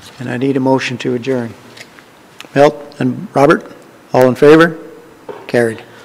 And I need a motion to adjourn. Milt and Robert, all in favor? Carried.